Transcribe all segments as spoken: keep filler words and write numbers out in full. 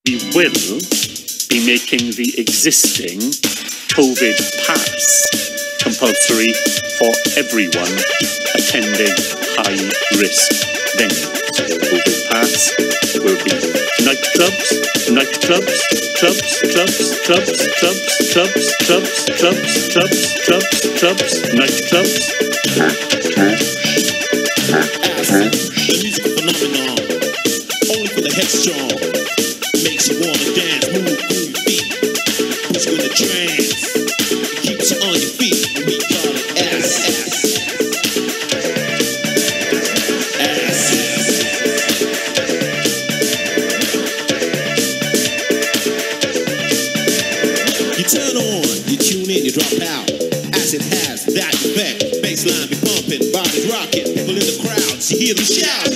We will be making the existing COVID pass compulsory for everyone attending high-risk venues. So the COVID pass will be nightclubs, nightclubs, clubs, clubs, clubs, clubs, clubs, clubs, clubs, clubs, clubs, clubs, nightclubs. Acid, the musical phenomenon, only for the headstrong. Makes you wanna dance, move, move your feet, puts you in a trance, it keeps you on your feet. We call it acid. Acid. You turn on, you tune in, you drop out. Acid has that effect. Bassline be pumping, bodies rocking, people in the crowds, you hear them shout.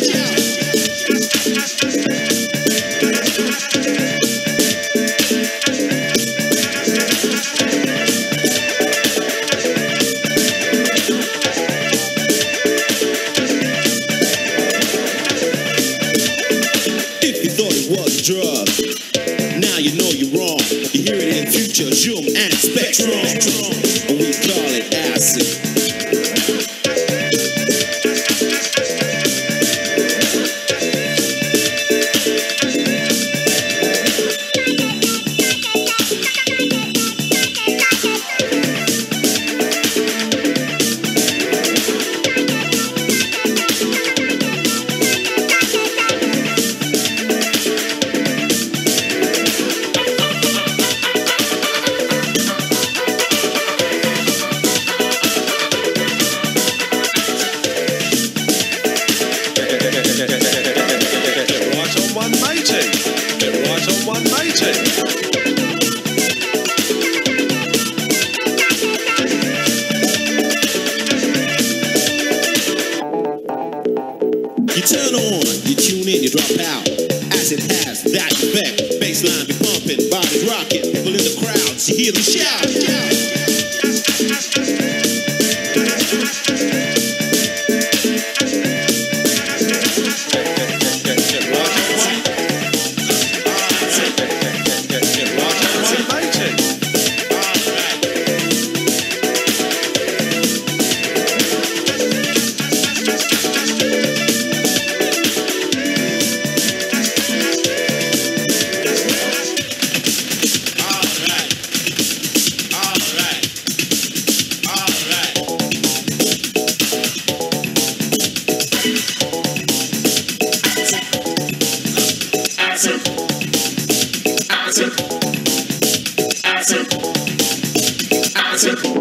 Drug. Now you know you're wrong. You hear it in future, zoom and spectrum. And we call it acid. You turn on, you tune in, you drop out. Acid has that effect. Bassline be pumping, bodies rocking, people in the crowds, you hear them shout. Acid. Acid. Acid.